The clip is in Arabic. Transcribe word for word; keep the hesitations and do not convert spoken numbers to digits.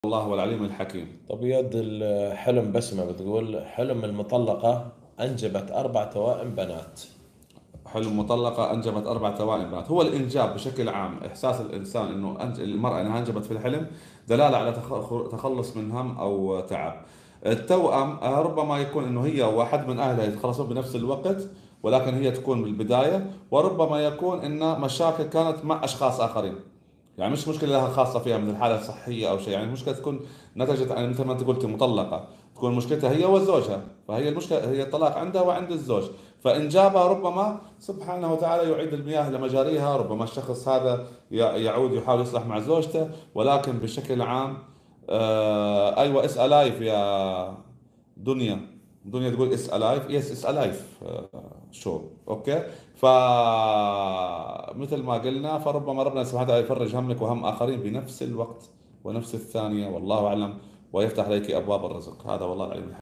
الله هو العليم الحكيم. طب يد الحلم بسمة بتقول حلم المطلقة أنجبت أربع توائم بنات. حلم مطلقة أنجبت أربع توائم بنات. هو الإنجاب بشكل عام إحساس الإنسان إنه أنج... المرأة إنها أنجبت في الحلم دلالة على تخ- تخلص من هم أو تعب. التوأم آه، ربما يكون إنه هي واحد من أهلها يتخلصون بنفس الوقت، ولكن هي تكون بالبداية، وربما يكون إن مشاكل كانت مع أشخاص آخرين. يعني مش مشكلة لها خاصة فيها من الحالة الصحية أو شيء، يعني المشكلة تكون نتجت عن مثل ما أنت قلت مطلقة، تكون مشكلتها هي وزوجها، فهي المشكلة هي الطلاق عندها وعند الزوج. فإنجابها ربما سبحانه وتعالى يعيد المياه لمجاريها، ربما الشخص هذا ي- يعود يحاول يصلح مع زوجته، ولكن بشكل عام آه أيوة اس الايف يا دنيا. دنيا تقول اس الايف، يس اس الايف شو اوكي. ف مثل ما قلنا، فربما ربنا سبحانه وتعالى يفرج همك وهم اخرين بنفس الوقت ونفس الثانيه، والله اعلم، ويفتح عليك ابواب الرزق. هذا والله العلم.